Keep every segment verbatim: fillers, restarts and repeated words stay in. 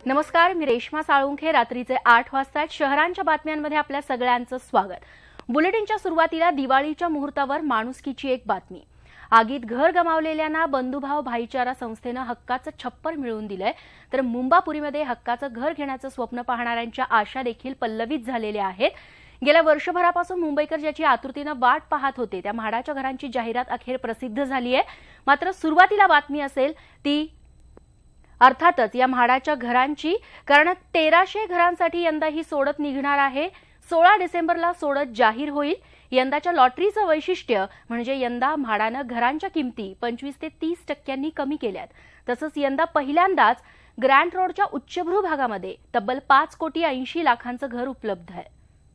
नमस्कार, मी रेश्मा साळुंखे. रात्रीचे आठ वाजता शहरांच्या बातम्यांमध्ये आपल्या सगळ्यांचं स्वागत. बुलेटिनच्या सुरुवातीला दिवाळीच्या मुहूर्तावर माणुसकीची एक बातमी. आगीत घर गमावलेल्यांना बंधुभाव भाईचारा संस्थेनं हक्काचं छप्पर मिळवून दिलंय, तर मुंबापुरीमध्ये हक्काचं घर घेण्याचं स्वप्न पाहणाऱ्यांच्या आशा देखील पल्लवित झालेल्या आहेत. गेल्या वर्षभरापासून मुंबईकर ज्याची आतुरतेनं वाट पाहत होते त्या म्हाडाच्या घरांची जाहिरात अखेर प्रसिद्ध झाली आहे. मात्र सुरुवातीला बातमी असेल ती अर्थातच या म्हाडाच्या घरांची, कारण तेराशे घरांसाठी यंदा ही सोडत निघणार आहे. सोळा डिसेंबरला सोडत जाहीर होईल. यंदाच्या लॉटरीचं वैशिष्ट्य म्हणजे यंदा म्हाडानं घरांच्या किमती पंचवीस ते तीस टक्क्यांनी कमी केल्यात. तसंच यंदा पहिल्यांदाच ग्रँड रोडच्या उच्चभ्रू भागामध्ये तब्बल पाच कोटी ऐंशी लाखांचं घर उपलब्ध आहे.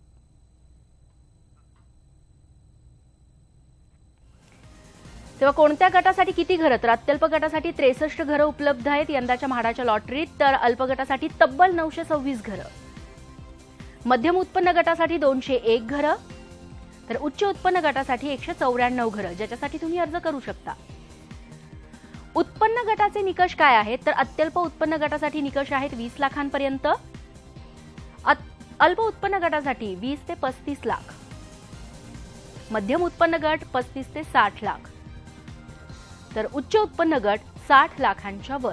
तेव्हा कोणत्या गटासाठी किती घरं? तर अत्यल्प गटासाठी त्रेसष्ट घरं उपलब्ध आहेत यंदाच्या म्हाडाच्या लॉटरीत, तर अल्प गटासाठी तब्बल नऊशे सव्वीस घरं, मध्यम उत्पन्न गटासाठी दोनशे एक घरं, तर उच्च उत्पन्न गटासाठी एकशे चौऱ्याण्णव घरं, ज्याच्यासाठी तुम्ही अर्ज करू शकता. उत्पन्न गटाचे निकष काय आहेत? तर अत्यल्प उत्पन्न गटासाठी निकष आहेत वीस लाखांपर्यंत, अल्प उत्पन्न गटासाठी वीस ते पस्तीस लाख, मध्यम उत्पन्न गट पस्तीस ते साठ लाख, तर उच्च उत्पन्न गट साठ लाखांच्या वर.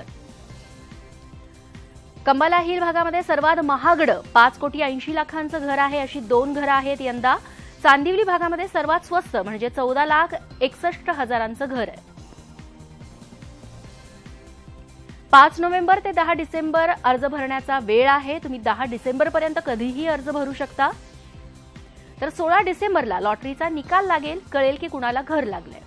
कंबाला हिल भागामध्ये सर्वात महागडं पाच कोटी ऐंशी लाखांचं घर आहे. अशी दोन घरं आहेत यंदा. चांदिवली भागामध्ये सर्वात स्वस्त म्हणजे चौदा लाख एकसष्ट हजारांचं घर आहे. पाच नोव्हेंबर ते दहा डिसेंबर अर्ज भरण्याचा वेळ आहे. तुम्ही दहा डिसेंबर पर्यंत कधीही अर्ज भरू शकता. तर सोळा डिसेंबरला लॉटरीचा निकाल लागेल, कळेल की कुणाला घर लागलंय.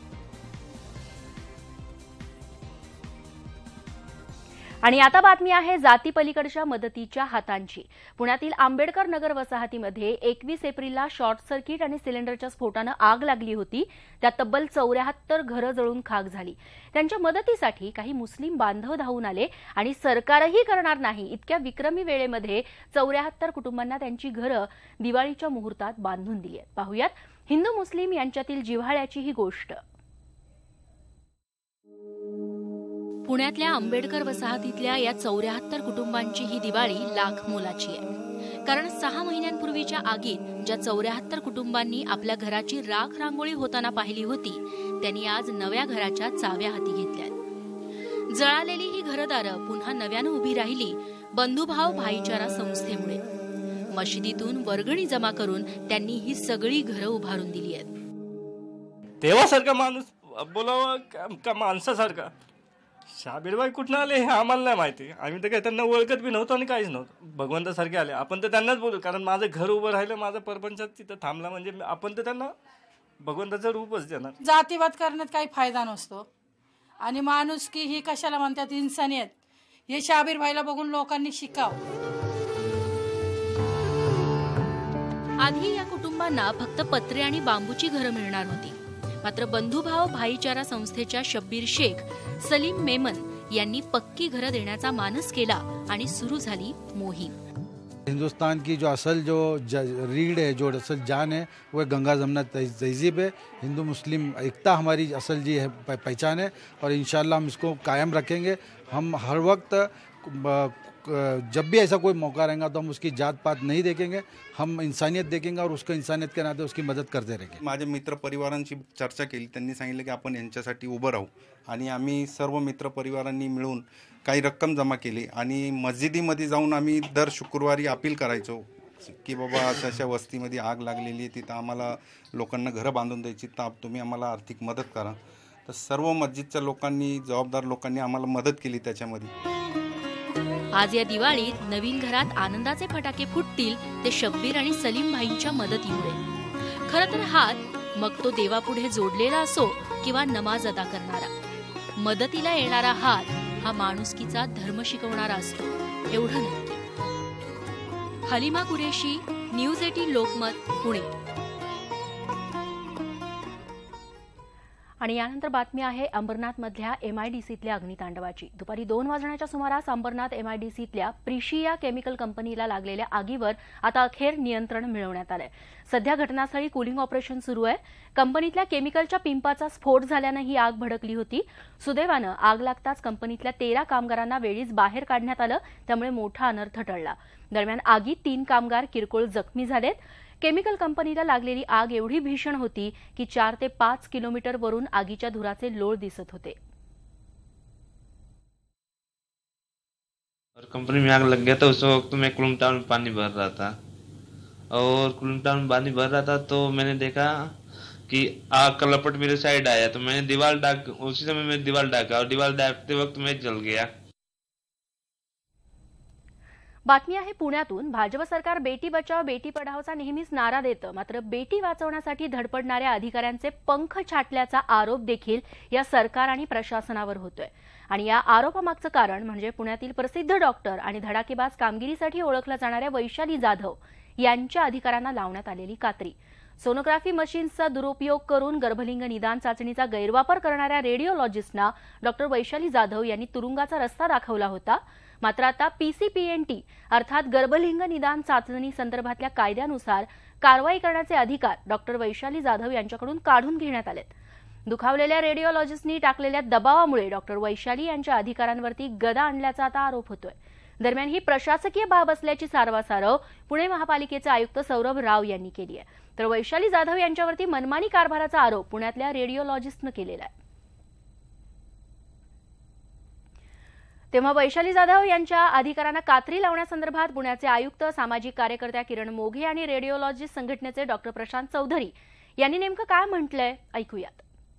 आणि आता बातमी आहे जाती पलीकडच्या मदतीच्या हातांची. पुण्यातील आंबेडकर नगर वसाहतीमध्ये एकवीस एप्रिलला शॉर्ट सर्किट आणि सिलेंडरच्या स्फोटानं आग लागली होती. त्यात तब्बल चौऱ्याहत्तर घरं जळून खाक झाली. त्यांच्या मदतीसाठी काही मुस्लिम बांधव धावून आले आणि सरकारही करणार नाही इतक्या विक्रमी वेळेमध्ये चौऱ्याहत्तर कुटुंबांना त्यांची घरं दिवाळीच्या मुहूर्तात बांधून दिली आहेत. पाहुयात हिंदू मुस्लिम यांच्यातील जिव्हाळ्याची ही गोष्ट. पुण्यातल्या आंबेडकर वसाहतीतल्या या चौऱ्याहत्तर कुटुंबांची ही दिवाळी लाख मोलाची आहे. कारण सहा महिन्यांपूर्वीच्या आगीत ज्या चौऱ्याहत्तर कुटुंबांनी आपल्या घराची राख रांगोळी होताना पाहिली होती त्यांनी आज नव्या घराच्या चाव्या हाती घेतल्यात. जळालेली ही घरदारं पुन्हा नव्यानं उभी राहिली बंधुभाव भाईचारा संस्थेमुळे. मशिदीतून वर्गणी जमा करून त्यांनी ही सगळी घरं उभारून दिली आहेत. देवासारखा माणूस बोलावं का माणसासारखा? शाबीरबाई कुठनं आले हे आम्हाला नाही माहिती. आम्ही तर काही त्यांना ओळखत बी नव्हतो आणि काहीच नव्हतं. भगवंतासारखे आले. आपण तर त्यांनाच बोलू, कारण माझं घर उभं राहिलं, माझं परपंचात तिथं थांबला म्हणजे आपण तर त्यांना भगवंताचं रूपच देणार. जातीवाद करण्यात काही फायदा नसतो आणि माणुसकी ही कशाला म्हणतात, इन्सानियत, हे शाबीरबाईला बघून लोकांनी शिकावं. आधी या कुटुंबांना फक्त पत्रे आणि बांबूची घरं मिळणार होती. मात्र बंधुभाव भाईचारा संस्थेच्या शब्बीर शेख, सलीम मेमन यांनी पक्की घरं देण्याचा मानस केला आणि सुरू झाली मोहीम. हिंदुस्तान की जो असल जो रीढ़ है, जो असल जान है, वो गंगा जमुना तहजीब है. हिंदू मुस्लिम एकता हमारी असल जी है, पहचान है और इंशाल्लाह हम इसको कायम रखेंगे. हम हर वक्त जब भी ऐसा कोई मौका रहेगा तो हम उसकी जात पात नहीं देखेंगे, हम इंसानियत देखेंगे और उसको इंसानियत के नाते उसकी मदत करते रहेंगे. माझे मित्र परिवारांची चर्चा केली. त्यांनी सांगितलं की आपण यांच्यासाठी उभं राहू आणि आम्ही सर्व मित्र परिवारांनी मिळून काही रक्कम जमा केली आणि मस्जिदीमध्ये जाऊन आम्ही दर शुक्रवारी अपील करायचो की बाबा अशा अशा वस्तीमध्ये आग लागलेली आहे, तिथं आम्हाला लोकांना घरं बांधून द्यायची, तर तुम्ही आम्हाला आर्थिक मदत करा. तर सर्व मस्जिदच्या लोकांनी, जबाबदार लोकांनी आम्हाला मदत केली त्याच्यामध्ये. आज या दिवाळीत नवीन घरात आनंदाचे फटाके फुटतील ते शब्बीर आणि सलीम भाईंच्या मदतीमुळे. खरं तर हात मग तो देवापुढे जोडलेला असो किंवा नमाज अदा करणारा, मदतीला येणारा हात हा माणुसकीचा धर्म शिकवणारा असतो, एवढं नक्की. Halima Qureshi, news eighteen Lokmat, Pune. आणि यानंतर बातमी आहे अंबरनाथमधल्या एमआयडीसीतल्या अग्नितांडवाची। दुपारी दोन वाजण्याच्या सुमारास अंबरनाथ एमआयडीसीतल्या प्रिशिया केमिकल कंपनीला लागलेल्या आगीवर आता अखेर नियंत्रण मिळवण्यात आलंय। सध्या घटनास्थळी कूलिंग ऑपरेशन सुरू आहे। कंपनीतल्या केमिकलच्या पिंपाचा स्फोट झाल्यानं ही आग भडकली होती। सुदैवानं आग लागताच कंपनीतल्या तेरा कामगारांना वेळीच बाहेर काढण्यात आलं, त्यामुळे मोठा अनर्थ टळला। दरम्यान आगीत तीन कामगार किरकोळ जखमी झालेत। केमिकल कंपनीला लागलेली आग एवढी भीषण होती की चार ते पाच किलोमीटर वरून आगीच्या धुराचे लोळ दिसत होते। और कंपनी में आग लग गया था। उस वक्त मैं कुलुम टाउन में पानी भर रहा था और कुलुम टाउन में पानी भर रहा था तो मैंने देखा कि आग का लपट मेरे साइड आया, तो मैंने दीवार डाक उसी समय मैं दीवार डाका और दीवार डाकते वक्त मैं जल गया। बातमी आहे पुण्यातून। भाजप सरकार बेटी बचाव बेटी पढाओचा नेहमीच नारा देतं, मात्र बेटी वाचवण्यासाठी धडपडणाऱ्या अधिकाऱ्यांचे पंख छाटल्याचा आरोप देखील या सरकार आणि प्रशासनावर होतोय। आणि या आरोपामागचं कारण म्हणजे पुण्यातील प्रसिद्ध डॉक्टर आणि धडाकेबाज कामगिरीसाठी ओळखल्या जाणाऱ्या वैशाली जाधव यांच्या अधिकाऱ्यांना लावण्यात आलेली कात्री। सोनोग्राफी मशीन्सचा दुरुपयोग करून गर्भलिंग निदान चाचणीचा गैरवापर करणाऱ्या रेडिओलॉजिस्टना डॉक्टर वैशाली जाधव यांनी तुरुंगाचा रस्ता दाखवला होता। मात्र आता पीसीपीएनटी अर्थात गर्भलिंग निदान चाचणी संदर्भातल्या कायद्यानुसार कारवाई करण्याचे अधिकार डॉक्टर वैशाली जाधव यांच्याकडून काढून घेण्यात आलेत। दुखावलेल्या रेडिओलॉजिस्टनी टाकलेल्या दबावामुळे डॉक्टर वैशाली यांच्या अधिकारांवरती गदा आणल्याचा आता आरोप होतोय। दरम्यान ही प्रशासकीय बाब असल्याची सारवासारव पुणे महापालिकेचे आयुक्त सौरभ राव यांनी केली आहे, तर वैशाली जाधव यांच्यावरती मनमानी कारभाराचा आरोप पुण्यातल्या रेडिओलॉजिस्टनं केलेला आहे। तेव्हा वैशाली जाधव यांच्या अधिकारांना कात्री लावण्यासंदर्भात पुण्याचे आयुक्त सामाजिक कार्यकर्त्या किरण मोघे आणि रेडिओलॉजिस्ट संघटनेचे डॉक्टर प्रशांत चौधरी यांनी नेमकं काय म्हटलंय ऐकूयात।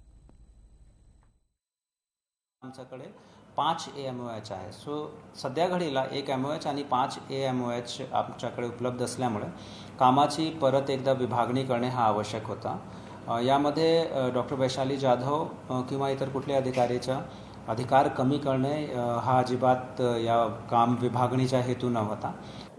आमच्याकडे पाच ए एम ओ एच आहे। सो सध्या घडीला एक एम ओ एच आणि पाच ए एम ओ एच आमच्याकडे उपलब्ध असल्यामुळे कामाची परत एकदा विभागणी करणे हा आवश्यक होता। यामध्ये डॉक्टर वैशाली जाधव किंवा इतर कुठल्या अधिकारीचा अधिकार कमी करणे हा अजिबात या काम विभागणीचा हेतू नव्हता।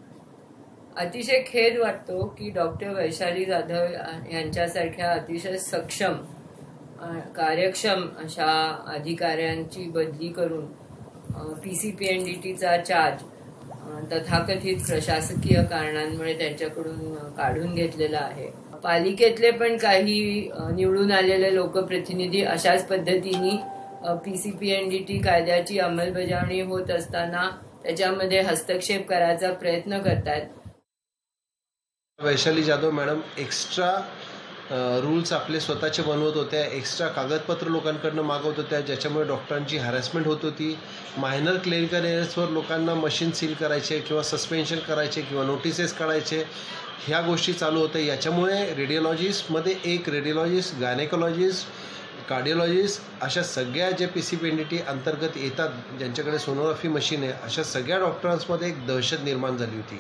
अतिशय खेद वाटतो की डॉक्टर वैशाली जाधव यांच्यासारख्या अतिशय सक्षम कार्यक्षम अशा अधिकाऱ्यांची बदली करून पीसीपीएनडीटीचा चार्ज तथाकथित प्रशासकीय कारणांमुळे त्यांच्याकडून काढून घेतलेला आहे। पालिकेतले पण काही निवडून आलेले लोकप्रतिनिधी अशाच पद्धतीने पीसीपीएनडीटी कायद्याची अंमलबजावणी होत असताना त्याच्यामध्ये हस्तक्षेप करायचा प्रयत्न करतात। Vaishali Jadhav madam extra rules आपले स्वतःचे बनवत होत्या, एक्स्ट्रा कागदपत्र लोकांकडनं मागवत होत्या, ज्याच्यामुळे डॉक्टरांची हॅरेसमेंट होत होती। मायनर क्लिनिकल एरर्सवर लोकांना मशीन सील करायचे किंवा सस्पेन्शन करायचे किंवा नोटिसेस काढायचे, ह्या गोष्टी चालू होत्या। याच्यामुळे रेडिओलॉजिस्टमध्ये एक रेडिओलॉजिस्ट, गायनेकोलॉजिस्ट, कार्डिओलॉजिस्ट अशा सगळ्या जे पीसीपीएनडीटी अंतर्गत येतात, ज्यांच्याकडे सोनोग्राफी मशीन आहे, अशा सगळ्या डॉक्टरांमध्ये एक दहशत निर्माण झाली होती।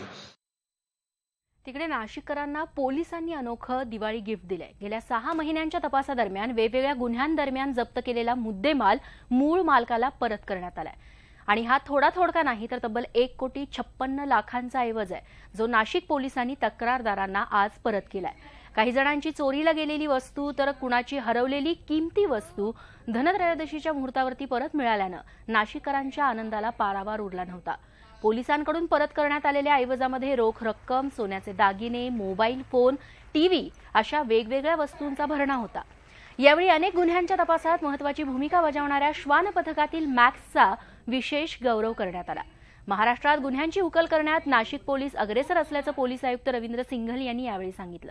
तिकडे नाशिककरांना पोलिसांनी अनोखं दिवाळी गिफ्ट दिलंय। गेल्या सहा महिन्यांच्या तपासादरम्यान वेगवेगळ्या गुन्ह्यांदरम्यान जप्त केलेला मुद्देमाल मूळ मालकाला परत करण्यात आलाय। आणि हा थोडा थोडका नाही तर तब्बल एक कोटी छप्पन्न लाखांचा ऐवज आहे, जो नाशिक पोलिसांनी तक्रारदारांना आज परत केलाय। काही जणांची चोरीला गेलेली वस्तू तर कुणाची हरवलेली किमती वस्तू धनत्रयोदशीच्या मुहूर्तावरती परत मिळाल्यानं नाशिककरांच्या आनंदाला पारावार उरला नव्हता। पोलिसांकडून परत करण्यात आलेल्या ऐवजामध्ये रोख रक्कम, सोन्याचे दागिने, मोबाईल फोन, टीव्ही अशा वेगवेगळ्या वस्तूंचा भरणा होता। यावेळी अनेक गुन्ह्यांच्या तपासात महत्त्वाची भूमिका बजावणाऱ्या श्वान पथकातील मॅक्सचा विशेष गौरव करण्यात आला। महाराष्ट्रात गुन्ह्यांची उकल करण्यात नाशिक पोलीस अग्रेसर असल्याचं पोलीस आयुक्त रवींद्र सिंघल यांनी यावेळी सांगितलं।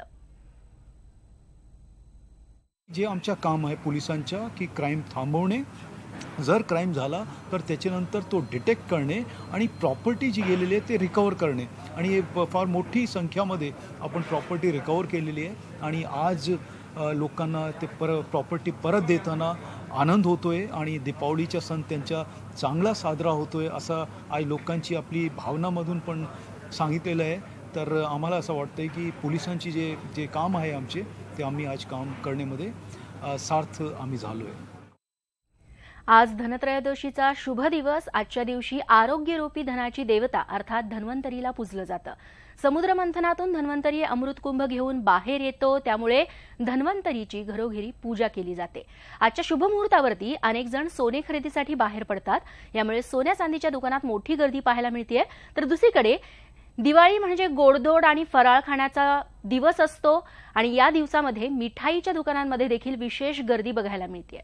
जे आमचं काम आहे पोलिसांच्या की क्राईम थांबवणे, जर क्राईम झाला तर त्याच्यानंतर तो डिटेक्ट करणे आणि प्रॉपर्टी जी गेलेली आहे ते रिकवर करणे, आणि फार मोठी संख्यामध्ये आपण प्रॉपर्टी रिकवर केलेली आहे। आणि आज लोकांना ते पर प्रॉपर्टी परत देताना आनंद होतोय आणि दीपावलीचा सण त्यांचा चांगला साजरा होतोय असं आज लोकांची आपली भावनामधून पण सांगितलेलं आहे। तर आम्हाला असं वाटतंय की पोलिसांची जे जे काम आहे आमचे ते आम्ही आज काम करण्यामध्ये सार्थ आम्ही झालोय। आज धनत्रयोदशीचा शुभ दिवस। आजच्या दिवशी आरोग्यरूपी धनाची देवता अर्थात धन्वंतरीला पूजलं जातं। समुद्रमंथनातून धन्वंतरी अमृतकुंभ घेऊन बाहेर येतो, त्यामुळे धन्वंतरीची घरोघरी पूजा केली जाते. आजच्या शुभ मुहूर्तावरती अनेक जण सोने खरेदीसाठी बाहेर पडतात. यामुळे सोन्या चांदीच्या दुकानात मोठी गर्दी पाहायला मिळते. तर दुसरीकडे दिवाळी म्हणजे गोडधोड आणि फराळ खाण्याचा दिवस असतो आणि या दिवसामध्ये मिठाईच्या दुकानांमध्ये देखील विशेष गर्दी बघायला मिळते.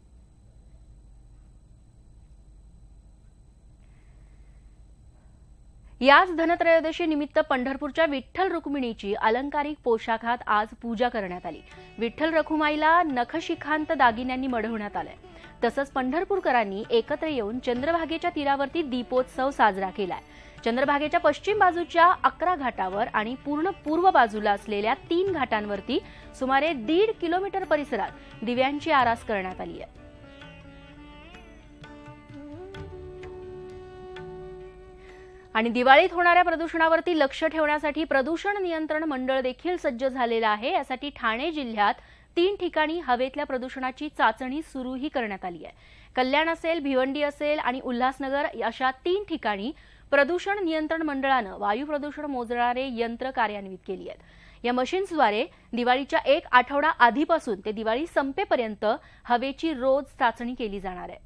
याच धनत्रयोदशी निमित्त पंढरपूरच्या विठ्ठल रुक्मिणीची अलंकारिक पोशाखात आज पूजा करण्यात आली. विठ्ठल रखुमाईला नखशिखांत दागिन्यांनी मढवण्यात आलंय. तसंच पंढरपूरकरांनी एकत्र येऊन चंद्रभागेच्या तीरावरती दीपोत्सव साजरा केलाय. चंद्रभागेच्या पश्चिम बाजूच्या अकरा घाटावर आणि पूर्ण पूर्व बाजूला असलेल्या तीन घाटांवरती सुमारे दीड किलोमीटर परिसरात दिव्यांची आरास करण्यात आली आहे. आणि दिवाळीत होणाऱ्या प्रदूषणावरती लक्ष ठेवण्यासाठी प्रदूषण नियंत्रण मंडळ देखील सज्ज झालेलं आहे. यासाठी ठाणे जिल्ह्यात तीन ठिकाणी हवेतल्या प्रदूषणाची चाचणी सुरूही करण्यात आली आहे. कल्याण असेल, भिवंडी असेल आणि उल्हासनगर अशा तीन ठिकाणी प्रदूषण नियंत्रण मंडळानं वायू प्रदूषण मोजणारे यंत्र कार्यान्वित केली आहेत. या मशीन्सद्वारे दिवाळीच्या एक आठवडा आधीपासून ते दिवाळी संपेपर्यंत हवेची रोज चाचणी केली जाणार आहे.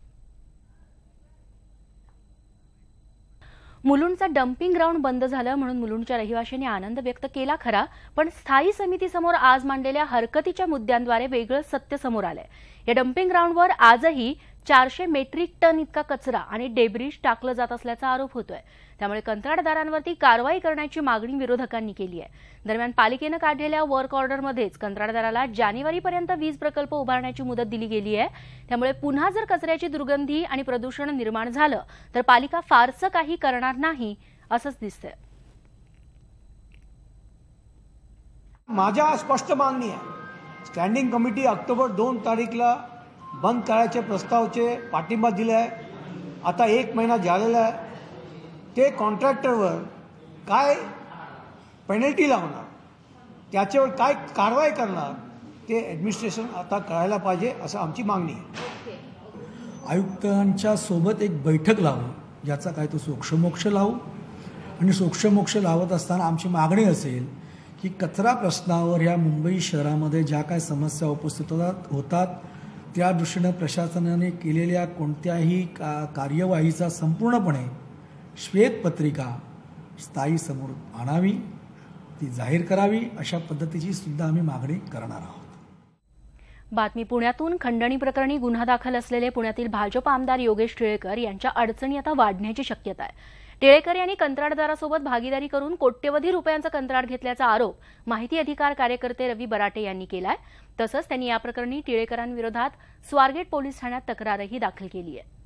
मुलुंडचा डम्पिंग ग्राउंड बंद झालं म्हणून मुलुंडच्या रहिवाशांनी आनंद व्यक्त केला खरा, पण स्थायी समितीसमोर आज मांडलेल्या हरकतीच्या मुद्द्यांद्वारे वेगळं सत्य समोर आलंय. या डम्पिंग ग्राउंडवर आजही चारशे मेट्रिक टन इतका कचरा आणि डेब्रिज टाकलं जात असल्याचा आरोप होतोय. त्यामुळे कंत्राटदारांवरती कारवाई करण्याची मागणी विरोधकांनी केली आहे. दरम्यान पालिकेनं काढलेल्या वर्क ऑर्डरमध्येच कंत्राटदाराला जानेवारीपर्यंत वीज प्रकल्प उभारण्याची मुदत दिली गेली आहे. त्यामुळे पुन्हा जर कचऱ्याची दुर्गंधी आणि प्रदूषण निर्माण झालं तर पालिका फारसं काही करणार नाही असंच दिसतंय. माझ्या स्पष्ट मागणी आहे, स्टँडिंग कमिटी ऑक्टोबर दोन तारीखला बंद करायचे प्रस्तावचे पाठिंबा दिला आहे. आता एक महिना झालेला आहे. ते कॉन्ट्रॅक्टरवर काय पेनल्टी लावणार, त्याच्यावर काय कारवाई करणार ते ॲडमिनिस्ट्रेशन आता करायला पाहिजे असं आमची मागणी आहे. आयुक्तांच्या सोबत एक बैठक लावू, ज्याचा काय तो सोक्षमोक्ष लावू. आणि सोक्षमोक्ष लावत असताना आमची मागणी असेल की कचरा प्रश्नावर या मुंबई शहरामध्ये ज्या काय समस्या उपस्थित होतात होतात त्या दृष्टीनं प्रशासनाने केलेल्या कोणत्याही का कार्यवाहीचा संपूर्णपणे श्वेतपत्रिका स्थायी समोर आणावी, ती जाहीर करावी, अशा पद्धतीची सुद्धा आम्ही मागणी करणार आहोत. बातमी पुण्यातून. खंडणी प्रकरणी गुन्हा दाखल असलेले पुण्यातील भाजप आमदार योगेश टिळेकर यांच्या अडचणी आता वाढण्याची शक्यता आहे. टिळेकर यांनी कंत्राटदारासोबत भागीदारी करून कोट्यवधी रुपयांचा कंत्राट घेतल्याचा आरोप माहिती अधिकार कार्यकर्ते रवी बराटे यांनी केलाय. तसंच त्यांनी या प्रकरणी टिळेकरांविरोधात स्वारगेट पोलीस ठाण्यात तक्रारही दाखल केली आहे.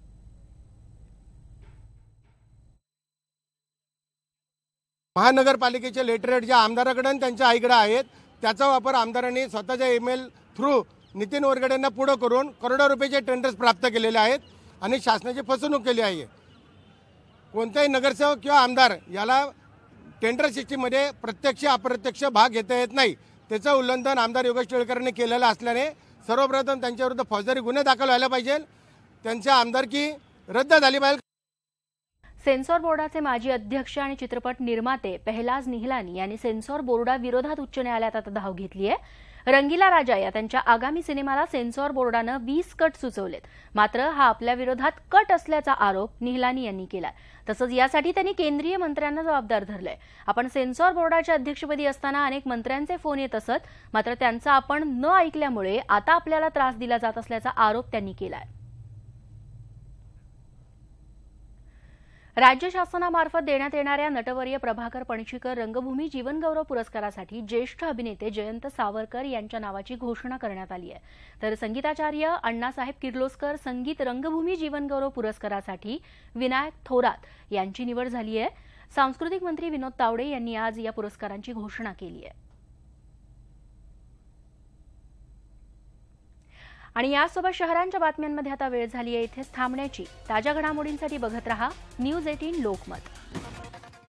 महानगरपालिकेचे लेटरेट ज्या आमदाराकडे आणि त्यांच्या आईकडे आहेत त्याचा वापर आमदारांनी स्वतःच्या ईमेल थ्रू नितीन वरगडेंना पुढे करून करोडो रुपयाचे टेंडर्स प्राप्त केलेले आहेत आणि शासनाची फसवणूक केली आहे. कोणताही नगरसेवक किंवा आमदार याला टेंडर सिस्टीममध्ये प्रत्यक्ष अप्रत्यक्ष भाग घेता येत नाही. त्याचं उल्लंघन आमदार योगेश टिळेकरांनी केलेलं असल्याने सर्वप्रथम त्यांच्याविरुद्ध फौजदारी गुन्हे दाखल व्हायला पाहिजे, त्यांची आमदारकी रद्द झाली पाहिजे. सेन्सॉर बोर्डाचे माजी अध्यक्ष आणि चित्रपट निर्माते पेहलाज निहलानी यांनी सेन्सॉर बोर्डाविरोधात उच्च न्यायालयात आता धाव घेतली आहे. रंगीला राजा या त्यांच्या आगामी सिनेमाला सेन्सॉर बोर्डानं वीस कट सुचवलेत. मात्र हा आपल्या विरोधात कट असल्याचा आरोप निहलानी यांनी केलाय. तसंच यासाठी त्यांनी केंद्रीय मंत्र्यांना जबाबदार धरलंय. आपण सेन्सॉर बोर्डाच्या अध्यक्षपदी असताना अनेक मंत्र्यांचे फोन येत असत, मात्र त्यांचा आपण न ऐकल्यामुळे आता आपल्याला त्रास दिला जात असल्याचा आरोप त्यांनी केलाय. राज्य शासनामार्फत देण्यात येणाऱ्या नटवर्य प्रभाकर पणशीकर रंगभूमी जीवनगौरव पुरस्कारासाठी ज्येष्ठ अभिनेते जयंत सावरकर यांच्या नावाची घोषणा करण्यात आली आहे. तर संगीताचार्य अण्णासाहेब किर्लोस्कर संगीत रंगभूमी जीवनगौरव पुरस्कारासाठी विनायक थोरात यांची निवड झाली आहे. सांस्कृतिक मंत्री विनोद तावडे यांनी आज या पुरस्कारांची घोषणा केली आहे. आणि यासोबत शहरांच्या बातम्यांमध्ये आता वेळ झाली आहे इथेच थांबण्याची. ताज्या घडामोडींसाठी बघत रहा न्यूज अठरा लोकमत.